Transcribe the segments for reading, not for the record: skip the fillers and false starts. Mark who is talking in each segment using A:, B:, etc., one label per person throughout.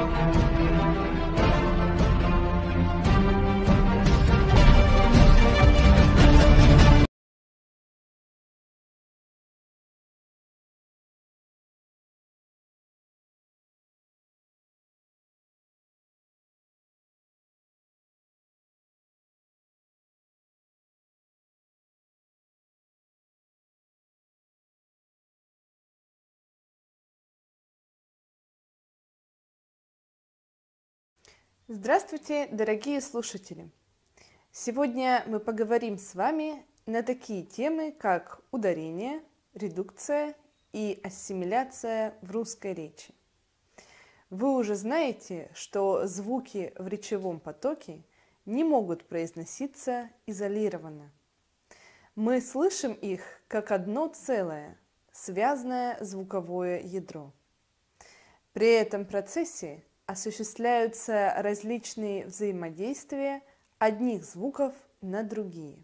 A: Здравствуйте, дорогие слушатели! Сегодня мы поговорим с вами на такие темы, как ударение, редукция и ассимиляция в русской речи. Вы уже знаете, что звуки в речевом потоке не могут произноситься изолированно. Мы слышим их как одно целое, связанное звуковое ядро. При этом процессе осуществляются различные взаимодействия одних звуков на другие.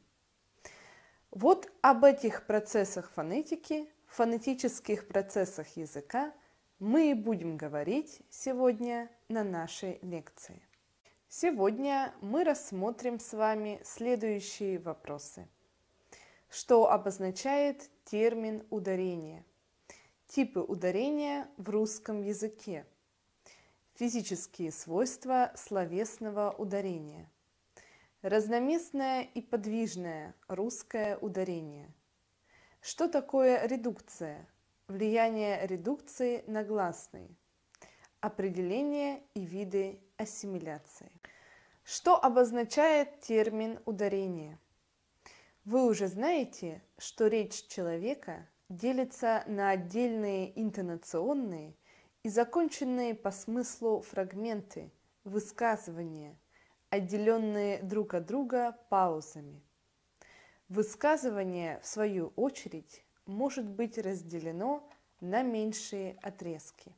A: Вот об этих процессах фонетики, фонетических процессах языка мы и будем говорить сегодня на нашей лекции. Сегодня мы рассмотрим с вами следующие вопросы. Что обозначает термин ударение? Типы ударения в русском языке. Физические свойства словесного ударения. Разноместное и подвижное русское ударение. Что такое редукция? Влияние редукции на гласные. Определение и виды ассимиляции. Что обозначает термин ударение? Вы уже знаете, что речь человека делится на отдельные интонационные и законченные по смыслу фрагменты, высказывания, отделенные друг от друга паузами. Высказывание, в свою очередь, может быть разделено на меньшие отрезки.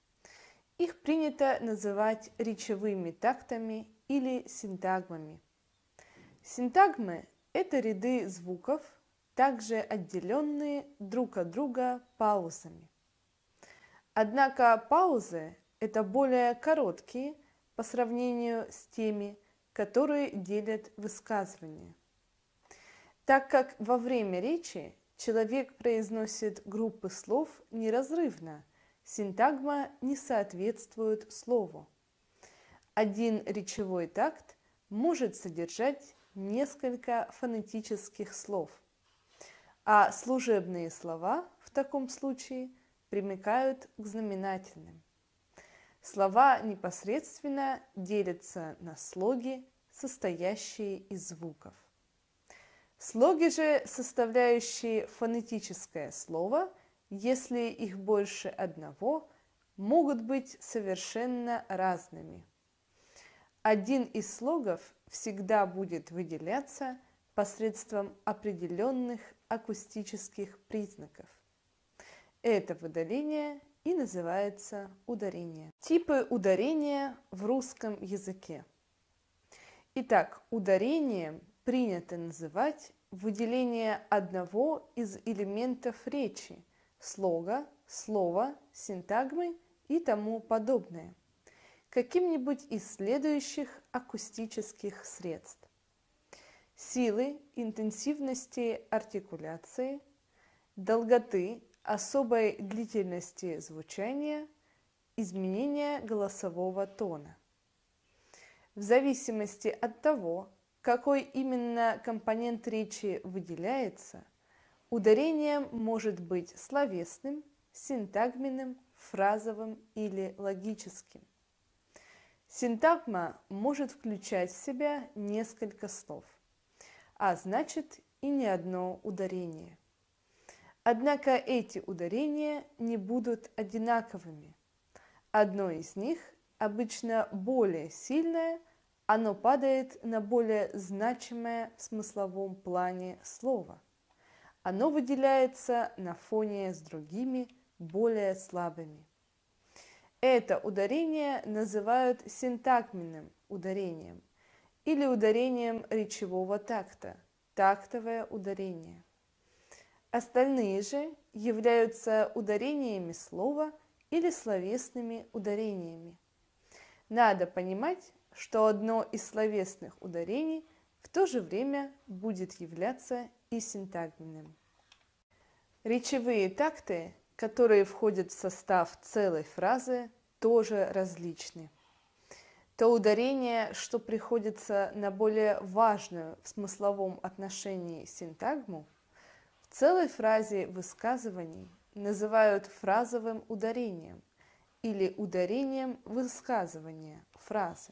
A: Их принято называть речевыми тактами или синтагмами. Синтагмы – это ряды звуков, также отделенные друг от друга паузами. Однако паузы – это более короткие по сравнению с теми, которые делят высказывания. Так как во время речи человек произносит группы слов неразрывно, синтагма не соответствует слову. Один речевой такт может содержать несколько фонетических слов, а служебные слова в таком случае примыкают к знаменательным. Слова непосредственно делятся на слоги, состоящие из звуков. Слоги же, составляющие фонетическое слово, если их больше одного, могут быть совершенно разными. Один из слогов всегда будет выделяться посредством определенных акустических признаков. Это выделение и называется ударение. Типы ударения в русском языке. Итак, ударением принято называть выделение одного из элементов речи, слога, слова, синтагмы и тому подобное, каким-нибудь из следующих акустических средств: силы, интенсивности артикуляции, долготы, особой длительности звучания, изменения голосового тона. В зависимости от того, какой именно компонент речи выделяется, ударением может быть словесным, синтагменным, фразовым или логическим. Синтагма может включать в себя несколько слов, а значит и не одно ударение. Однако эти ударения не будут одинаковыми. Одно из них, обычно более сильное, оно падает на более значимое в смысловом плане слово. Оно выделяется на фоне с другими, более слабыми. Это ударение называют синтагменным ударением или ударением речевого такта, тактовое ударение. Остальные же являются ударениями слова или словесными ударениями. надо понимать, что одно из словесных ударений в то же время будет являться и синтагменным. Речевые такты, которые входят в состав целой фразы, тоже различны. То ударение, что приходится на более важную в смысловом отношении синтагму, в целой фразе высказываний называют фразовым ударением или ударением высказывания фразы.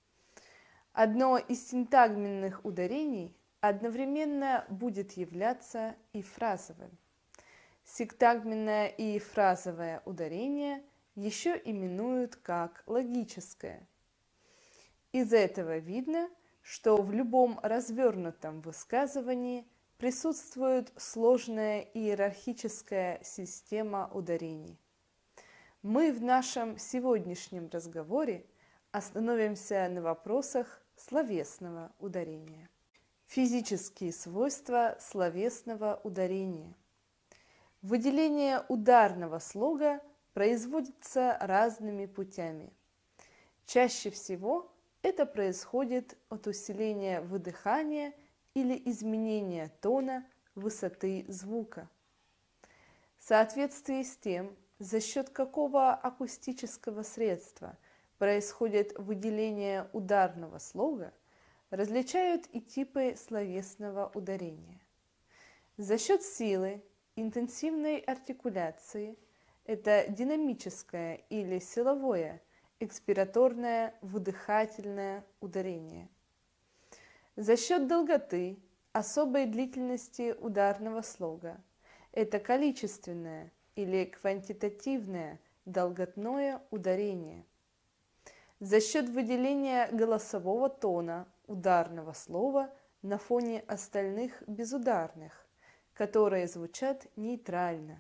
A: Одно из синтагменных ударений одновременно будет являться и фразовым. Синтагменное и фразовое ударение еще именуют как логическое. Из этого видно, что в любом развернутом высказывании присутствует сложная иерархическая система ударений. Мы в нашем сегодняшнем разговоре остановимся на вопросах словесного ударения. Физические свойства словесного ударения. Выделение ударного слога производится разными путями. Чаще всего это происходит от усиления выдыхания или изменения тона высоты звука. В соответствии с тем, за счет какого акустического средства происходит выделение ударного слога, различают и типы словесного ударения. За счет силы, интенсивной артикуляции – это динамическое или силовое, экспираторное, выдыхательное ударение. За счет долготы, особой длительности ударного слога – это количественное или квантитативное долготное ударение. За счет выделения голосового тона ударного слова на фоне остальных безударных, которые звучат нейтрально.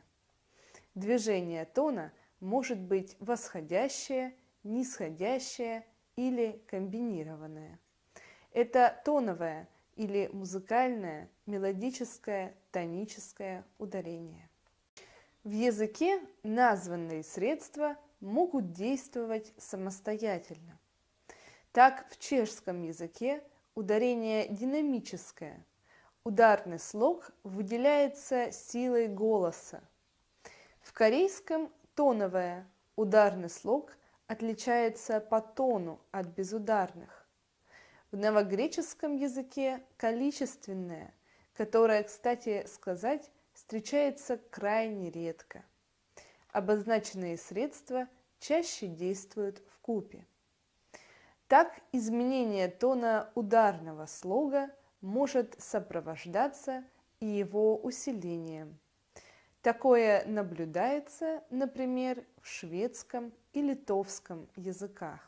A: Движение тона может быть восходящее, нисходящее или комбинированное. Это тоновое или музыкальное, мелодическое, тоническое ударение. В языке названные средства могут действовать самостоятельно. Так, в чешском языке ударение динамическое. Ударный слог выделяется силой голоса. В корейском тоновое. Ударный слог отличается по тону от безударных. В новогреческом языке количественное, которое, кстати сказать, встречается крайне редко. Обозначенные средства чаще действуют вкупе. Так, изменение тона ударного слога может сопровождаться и его усилением. Такое наблюдается, например, в шведском и литовском языках.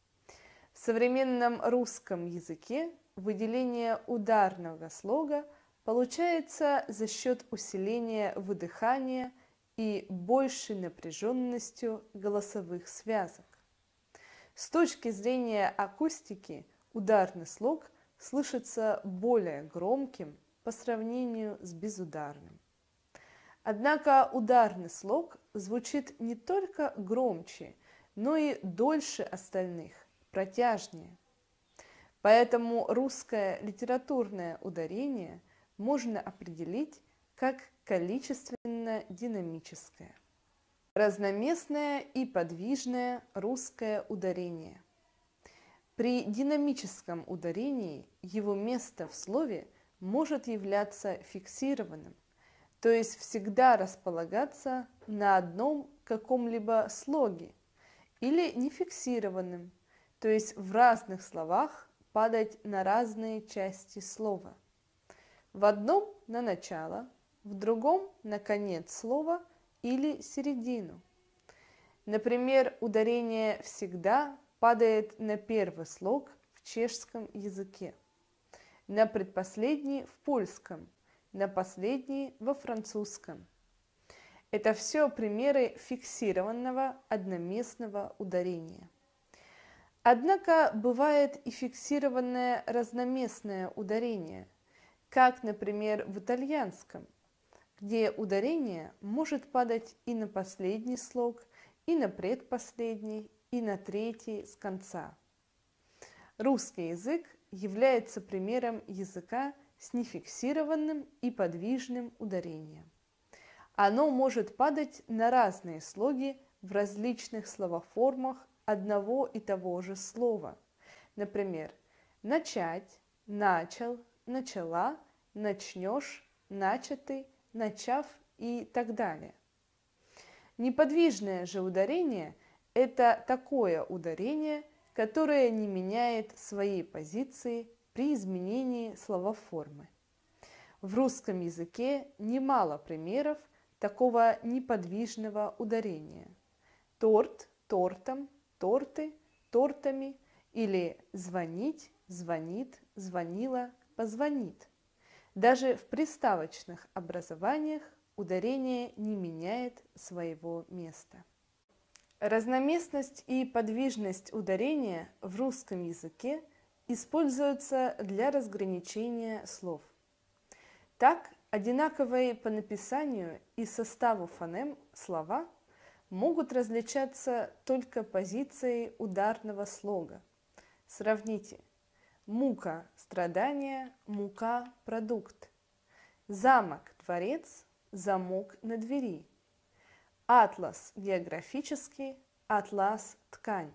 A: В современном русском языке выделение ударного слога получается за счет усиления выдыхания и большей напряженностью голосовых связок. С точки зрения акустики ударный слог слышится более громким по сравнению с безударным. Однако ударный слог звучит не только громче, но и дольше остальных, протяжнее. Поэтому русское литературное ударение можно определить как количественно-динамическое. Разноместное и подвижное русское ударение. При динамическом ударении его место в слове может являться фиксированным, то есть всегда располагаться на одном каком-либо слоге, или нефиксированным, то есть в разных словах падать на разные части слова. В одном на начало, в другом на конец слова или середину. Например, ударение всегда падает на первый слог в чешском языке, на предпоследний в польском, на последний во французском. Это все примеры фиксированного одноместного ударения. Однако бывает и фиксированное разноместное ударение, как, например, в итальянском, где ударение может падать и на последний слог, и на предпоследний, и на третий с конца. Русский язык является примером языка с нефиксированным и подвижным ударением. Оно может падать на разные слоги в различных словоформах одного и того же слова. Например, начать, начал, начала, начнешь, начатый, начав и так далее. Неподвижное же ударение – это такое ударение, которое не меняет своей позиции при изменении словоформы. В русском языке немало примеров такого неподвижного ударения. Торт – тортом, торты – тортами или звонить – звонит, звонила – позвонит. Даже в приставочных образованиях ударение не меняет своего места. Разноместность и подвижность ударения в русском языке используются для разграничения слов. Так, одинаковые по написанию и составу фонем слова могут различаться только позицией ударного слога. Сравните: мука – страдание, мука – продукт. Замок – дворец, замок на двери. Атлас – географический, атлас – ткань.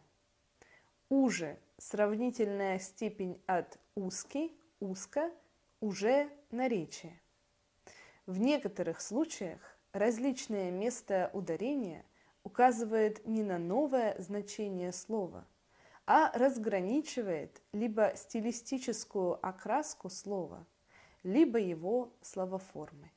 A: Уже – сравнительная степень от узкий, узко, уже наречие. В некоторых случаях различное место ударения указывает не на новое значение слова, а разграничивает либо стилистическую окраску слова, либо его словоформы.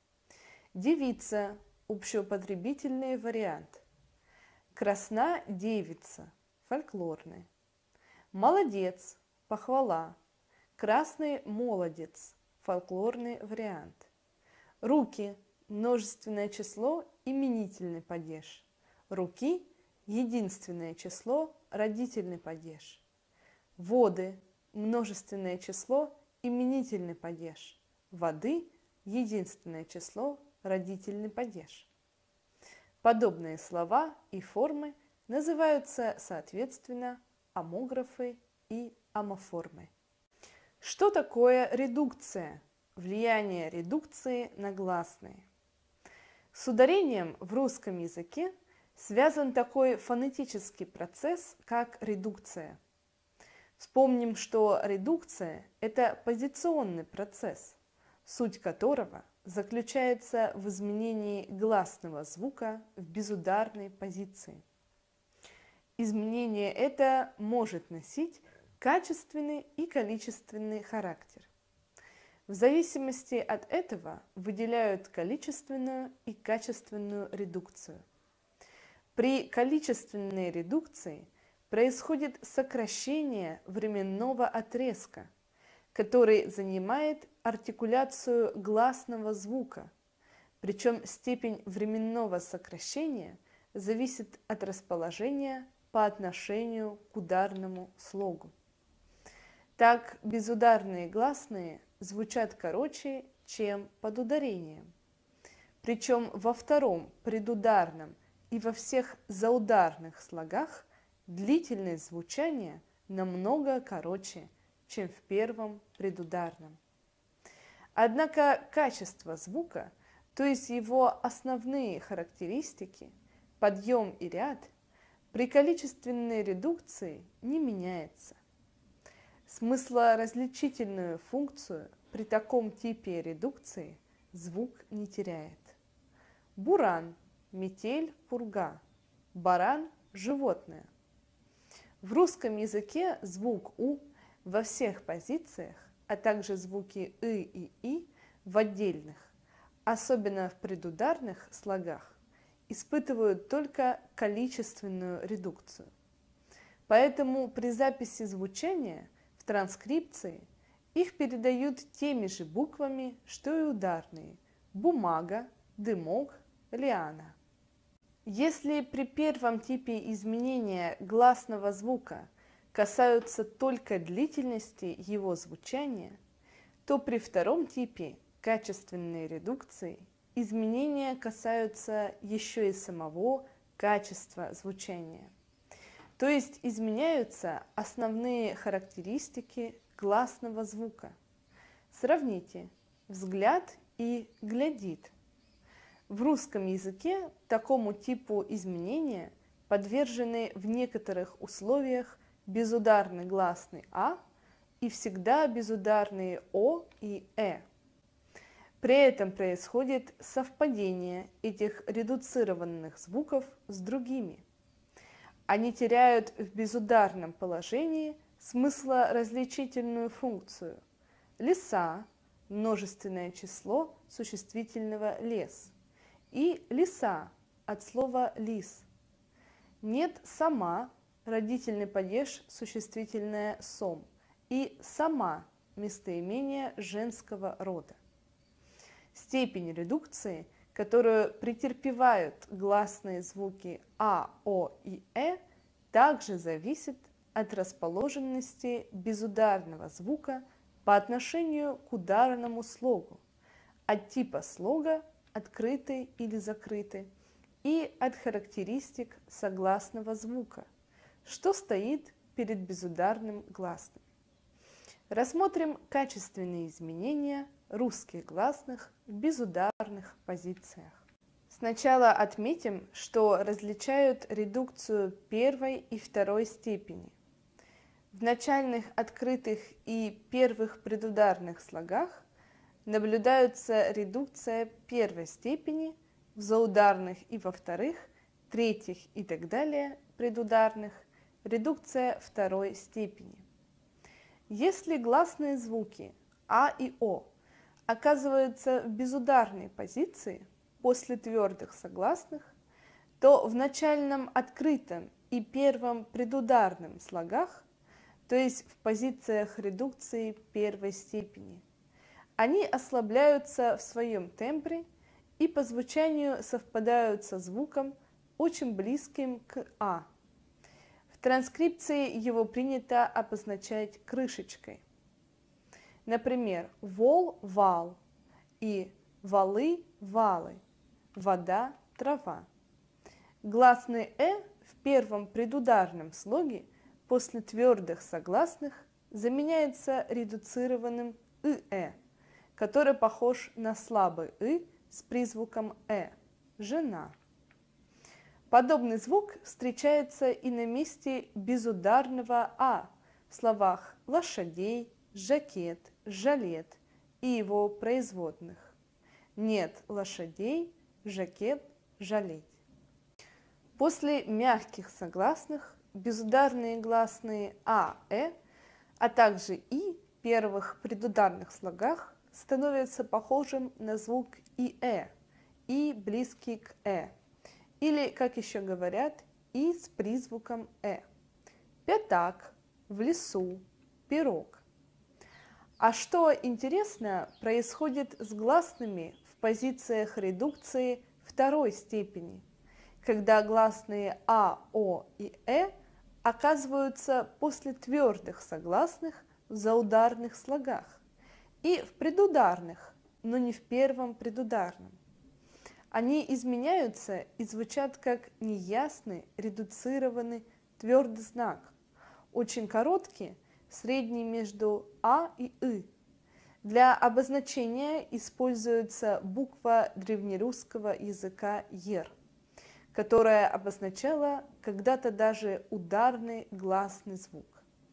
A: Девица – общеупотребительный вариант. Красна девица – фольклорный. Молодец – похвала. Красный молодец – фольклорный вариант. Руки – множественное число, именительный падеж. Руки – единственное число, родительный падеж. Воды – множественное число, именительный падеж. Воды – единственное число, родительный падеж. Подобные слова и формы называются соответственно омографы и омоформы. Что такое редукция? Влияние редукции на гласные. С ударением в русском языке связан такой фонетический процесс, как редукция. Вспомним, что редукция – это позиционный процесс, суть которого заключается в изменении гласного звука в безударной позиции. Изменение это может носить качественный и количественный характер. В зависимости от этого выделяют количественную и качественную редукцию. При количественной редукции происходит сокращение временного отрезка, который занимает артикуляцию гласного звука, причем степень временного сокращения зависит от расположения по отношению к ударному слогу. Так, безударные гласные звучат короче, чем под ударением. Причем во втором предударном и во всех заударных слогах длительность звучания намного короче, чем в первом предударном. Однако качество звука, то есть его основные характеристики, подъем и ряд, при количественной редукции не меняется. Смыслоразличительную функцию при таком типе редукции звук не теряет. Буран – метель, пурга. Баран – животное. В русском языке звук «у» во всех позициях, а также звуки «ы» и «и» в отдельных, особенно в предударных слогах, испытывают только количественную редукцию. Поэтому при записи звучания в транскрипции их передают теми же буквами, что и ударные – бумага, дымок, лиана. Если при первом типе изменения гласного звука касаются только длительности его звучания, то при втором типе качественной редукции изменения касаются еще и самого качества звучания. То есть изменяются основные характеристики гласного звука. Сравните взгляд и глядит. В русском языке такому типу изменения подвержены в некоторых условиях безударный гласный «а» и всегда безударные «о» и «э». При этом происходит совпадение этих редуцированных звуков с другими. Они теряют в безударном положении смыслоразличительную функцию. Леса – множественное число существительного «лес», и лиса от слова «лис». Нет сама – родительный падеж существительное «сом», и сама – местоимение женского рода. Степень редукции, которую претерпевают гласные звуки «а», «о» и «э», также зависит от расположенности безударного звука по отношению к ударному слогу, от типа слога открытый или закрытый, и от характеристик согласного звука, что стоит перед безударным гласным. Рассмотрим качественные изменения русских гласных в безударных позициях. Сначала отметим, что различают редукцию первой и второй степени. В начальных открытых и первых предударных слогах наблюдается редукция первой степени, в заударных и во вторых, третьих и так далее предударных редукция второй степени. Если гласные звуки «а» и «о» оказываются в безударной позиции после твердых согласных, то в начальном открытом и первом предударном слогах, то есть в позициях редукции первой степени, они ослабляются в своем тембре и по звучанию совпадают со звуком, очень близким к «а». В транскрипции его принято обозначать крышечкой. Например, вол – вал и валы – валы, вода – трава. Гласный «э» в первом предударном слоге после твердых согласных заменяется редуцированным «ы-э», который похож на слабый «ы» с призвуком «э» – жена. Подобный звук встречается и на месте безударного «а» в словах лошадей, жакет, жалет и его производных. Нет лошадей, жакет, жалеть. После мягких согласных безударные гласные «а», «э», а также «и» в первых предударных слогах становятся похожим на звук «и-э», «и» близкий к «э», или, как еще говорят, «и» с призвуком «э». Пятак, в лесу, пирог. А что интересно происходит с гласными в позициях редукции второй степени, когда гласные «а», «о» и «э» оказываются после твердых согласных в заударных слогах и в предударных, но не в первом предударном. Они изменяются и звучат как неясный, редуцированный твердый знак, очень короткий, средний между «а» и «ы». Для обозначения используется буква древнерусского языка «ер», которая обозначала когда-то даже ударный гласный звук.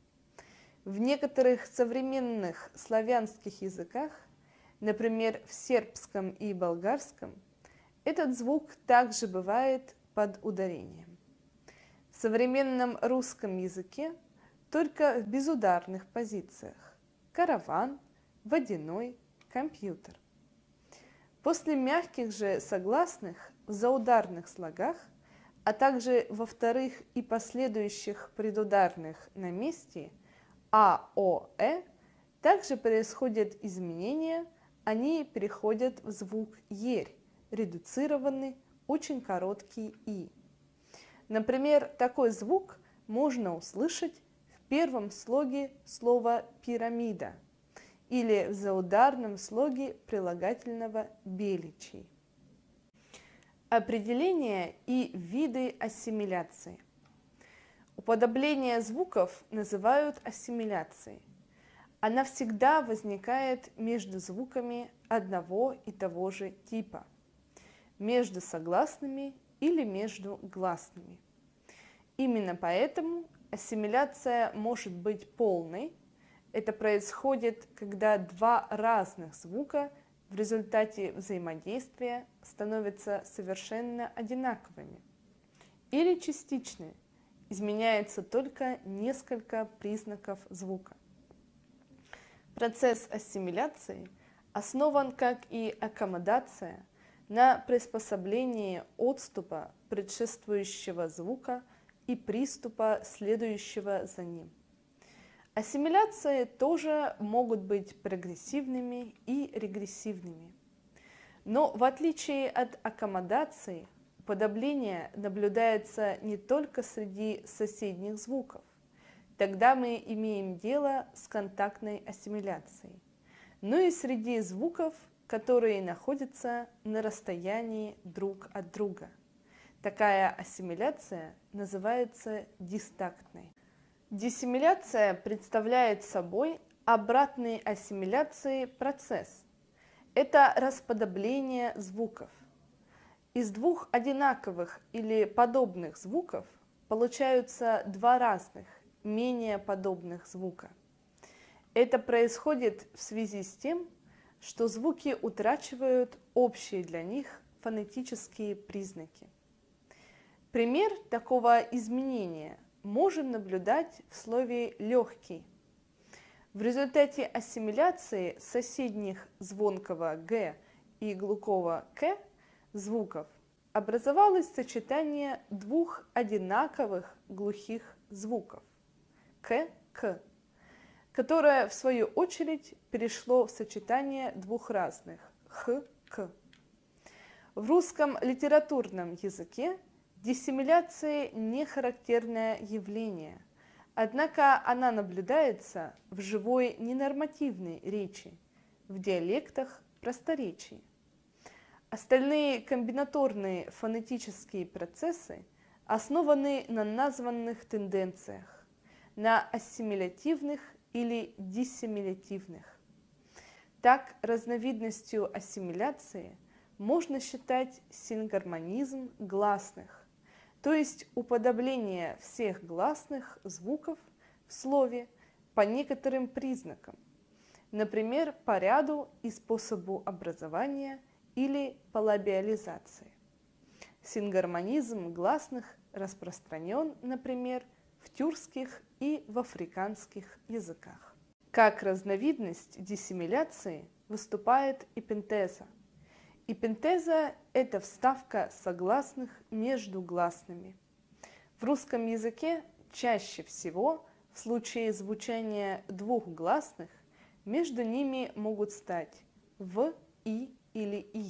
A: В некоторых современных славянских языках, например, в сербском и болгарском, этот звук также бывает под ударением. В современном русском языке только в безударных позициях – караван, водяной, компьютер. После мягких же согласных в заударных слогах, а также во вторых и последующих предударных на месте «а», «о», «э» также происходят изменения, они переходят в звук «ерь», редуцированный, очень короткий «и». Например, такой звук можно услышать в первом слоге слова «пирамида» или в заударном слоге прилагательного «беличий». Определение и виды ассимиляции. Уподобление звуков называют ассимиляцией. Она всегда возникает между звуками одного и того же типа, между согласными или между гласными. Именно поэтому ассимиляция может быть полной. Это происходит, когда два разных звука в результате взаимодействия становятся совершенно одинаковыми. Или частичны, изменяется только несколько признаков звука. Процесс ассимиляции основан, как и аккомодация, на приспособлении отступа предшествующего звука и приступа следующего за ним. Ассимиляции тоже могут быть прогрессивными и регрессивными. Но в отличие от аккомодации, уподобление наблюдается не только среди соседних звуков. Тогда мы имеем дело с контактной ассимиляцией, но и среди звуков, которые находятся на расстоянии друг от друга. Такая ассимиляция называется дистактной. Диссимиляция представляет собой обратный ассимиляции процесс. Это расподобление звуков. Из двух одинаковых или подобных звуков получаются два разных, менее подобных звука. Это происходит в связи с тем, что звуки утрачивают общие для них фонетические признаки. Пример такого изменения можем наблюдать в слове «легкий». В результате ассимиляции соседних звонкого «г» и глухого «к» звуков образовалось сочетание двух одинаковых глухих звуков «к», «к», которое, в свою очередь, перешло в сочетание двух разных «х», «к». В русском литературном языке диссимиляция не характерное явление, однако она наблюдается в живой ненормативной речи, в диалектах просторечий. Остальные комбинаторные фонетические процессы основаны на названных тенденциях, на ассимилятивных или диссимилятивных. Так, разновидностью ассимиляции можно считать сингармонизм гласных, то есть уподобление всех гласных звуков в слове по некоторым признакам, например, по ряду и способу образования или по лабиализации. Сингармонизм гласных распространен, например, в тюркских и в африканских языках. Как разновидность диссимиляции выступает эпентеза. Эпентеза – это вставка согласных между гласными. В русском языке чаще всего в случае звучания двух гласных между ними могут стать «в», «и» или «и».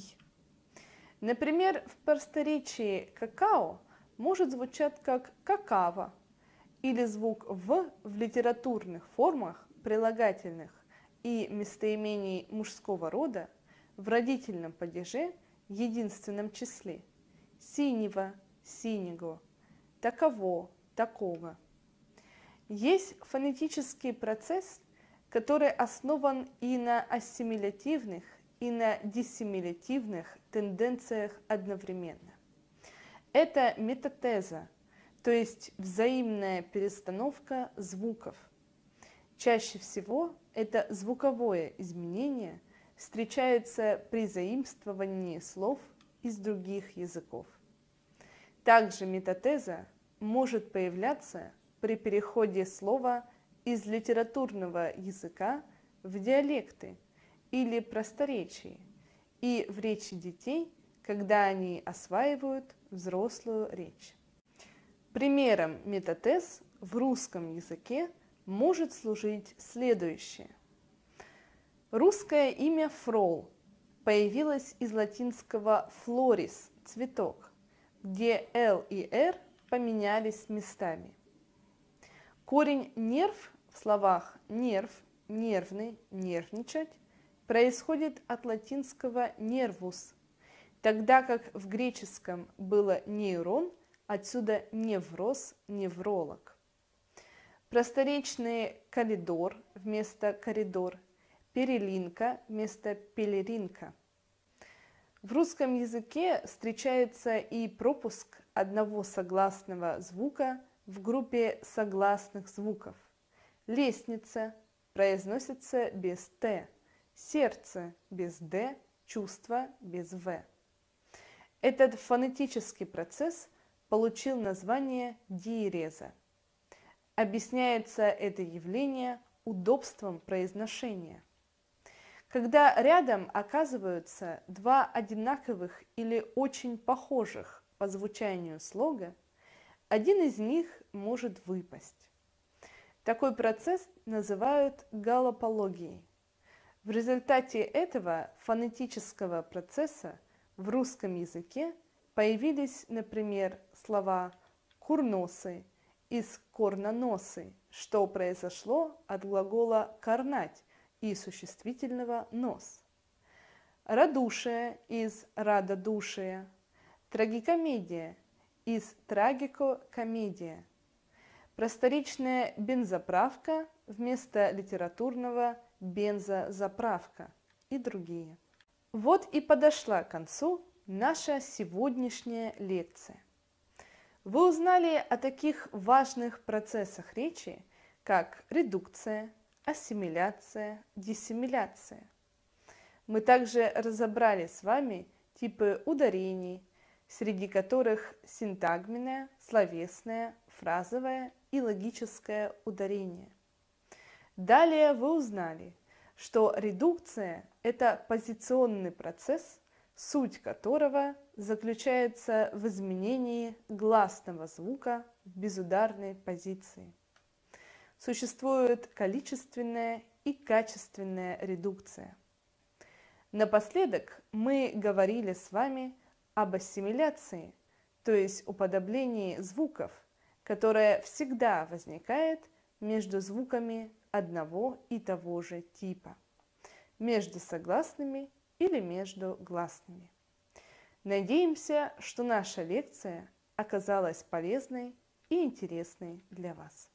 A: Например, в просторечии «какао» может звучать как «какао», или звук «в» в литературных формах прилагательных и местоимений мужского рода в родительном падеже единственном числе «синего», «синего», «таково», «такого». Есть фонетический процесс, который основан и на ассимилятивных, и на диссимилятивных тенденциях одновременно. Это метатеза, то есть взаимная перестановка звуков. Чаще всего это звуковое изменение встречается при заимствовании слов из других языков. Также метатеза может появляться при переходе слова из литературного языка в диалекты или просторечие и в речи детей, когда они осваивают взрослую речь. Примером метатез в русском языке может служить следующее. Русское имя «фрол» появилось из латинского «floris» – «цветок», где «л» и «р» поменялись местами. Корень «нерв» в словах «нерв», «нервный», «нервничать» происходит от латинского «nervus», тогда как в греческом было «нейрон», отсюда «невроз», «невролог». просторечные коридор вместо коридор, перелинка вместо пелеринка. В русском языке встречается и пропуск одного согласного звука в группе согласных звуков. Лестница произносится без «т», сердце без «д», чувство без «в». Этот фонетический процесс получил название диереза. Объясняется это явление удобством произношения. Когда рядом оказываются два одинаковых или очень похожих по звучанию слога, один из них может выпасть. Такой процесс называют галлопологией. В результате этого фонетического процесса в русском языке появились, например, слова «курносый» из «корноносы», что произошло от глагола «корнать» и существительного «нос», радушие из радодушия, трагикомедия из трагикокомедия, просторечная бензоправка вместо литературного бензозаправка и другие. Вот и подошла к концу наша сегодняшняя лекция. Вы узнали о таких важных процессах речи, как редукция, ассимиляция, диссимиляция. Мы также разобрали с вами типы ударений, среди которых синтагменное, словесное, фразовое и логическое ударение. Далее вы узнали, что редукция – это позиционный процесс, суть которого заключается в изменении гласного звука в безударной позиции. Существует количественная и качественная редукция. Напоследок мы говорили с вами об ассимиляции, то есть уподоблении звуков, которое всегда возникает между звуками одного и того же типа, между согласными или между гласными. Надеемся, что наша лекция оказалась полезной и интересной для вас.